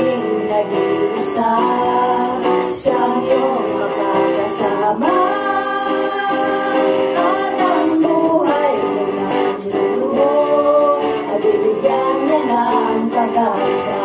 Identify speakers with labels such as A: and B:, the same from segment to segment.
A: gabing nag-iisa, siyang iyong makakasama. At ang buhay mo ng luluho, at bibigyan niya ng pag-asa.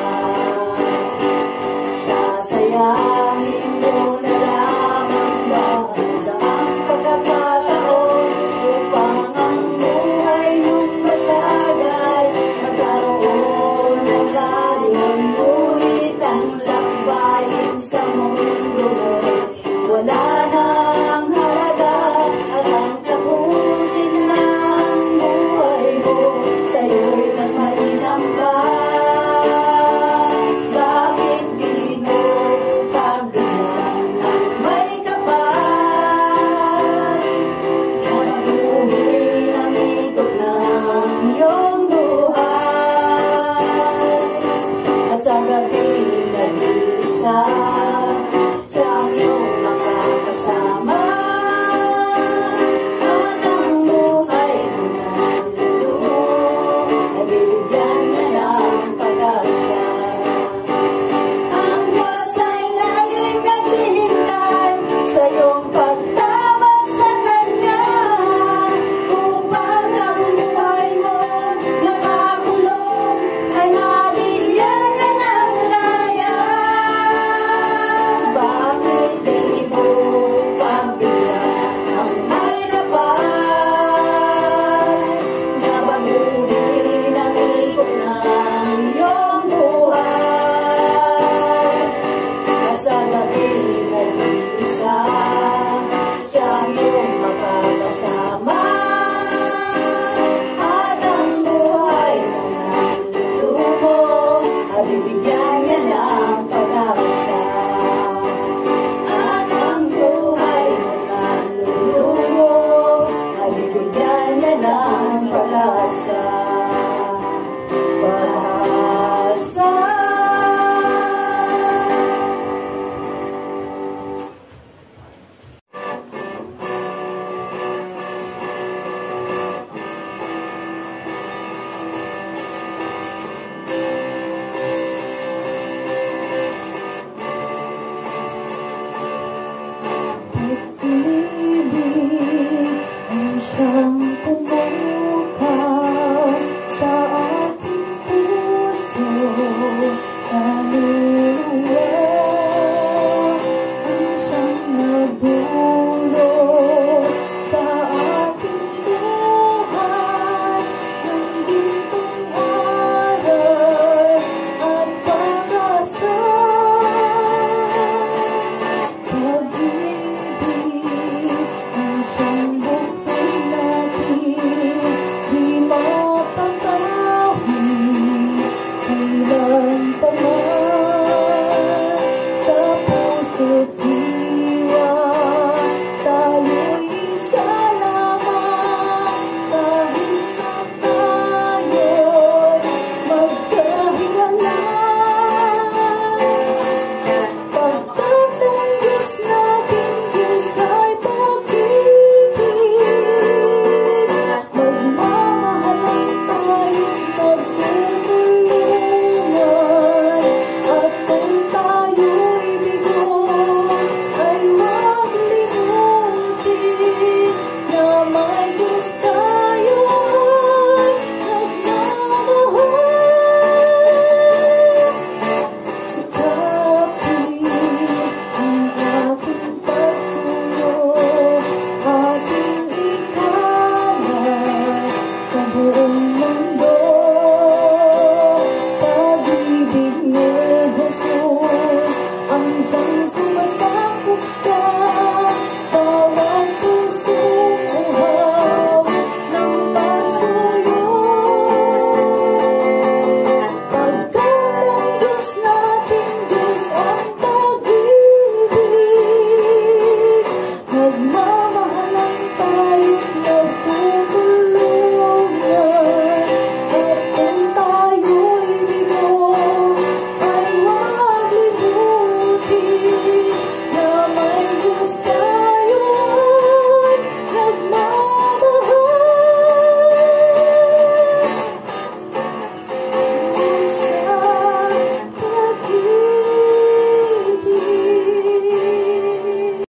A: Sasayangin mo na lamang ba ang pagkakataon upang ang buhay mong masagay, magkaroon ng layon, ngunit ang lakbayin sa mundo wala nang halaga, at ang tapusin ng buhay mo sa'yo'y mas mainam pa. Bakit di mo pagbigyan ng may kapal na maguging ang ikot ng iyong buhay, at sa gabing nag-iisa